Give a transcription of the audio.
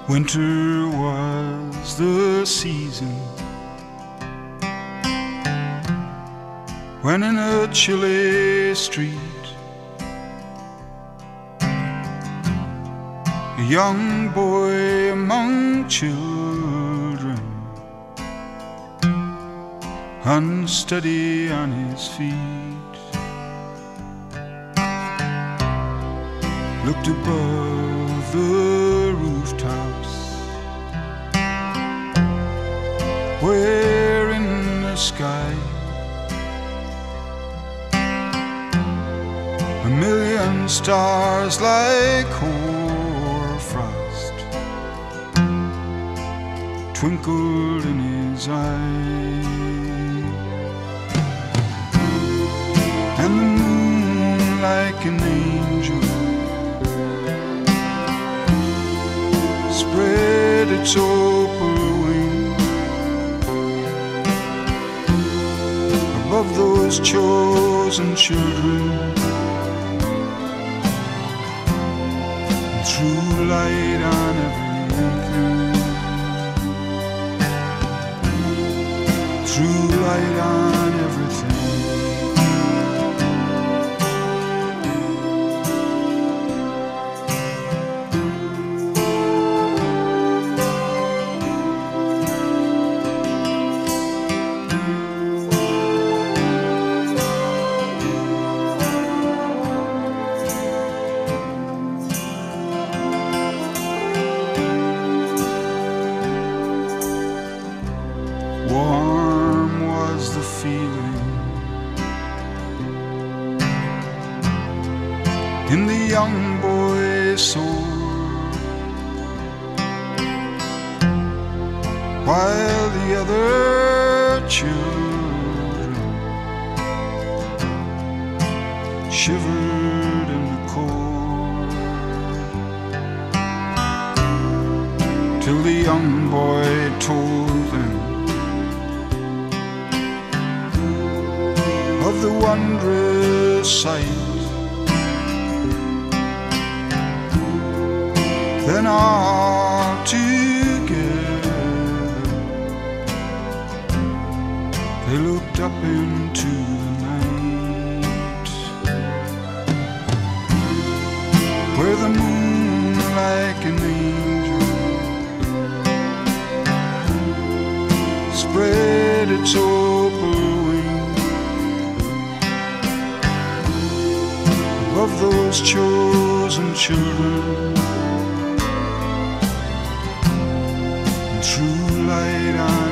Winter was the season when in a chilly street a young boy among children, unsteady on his feet, looked above the rooftops, where in the sky a million stars like hoarfrost twinkled in his eye, and the moon like an angel spread its opal wing above those chosen children, threw light on everything, threw light on everything. Warm was the feeling in the young boy's soul, while the other children shivered in the cold, till the young boy told them of the wondrous sight. Then all together they looked up into the night, where the moon like an angel spread its opal of those chosen children, and threw light on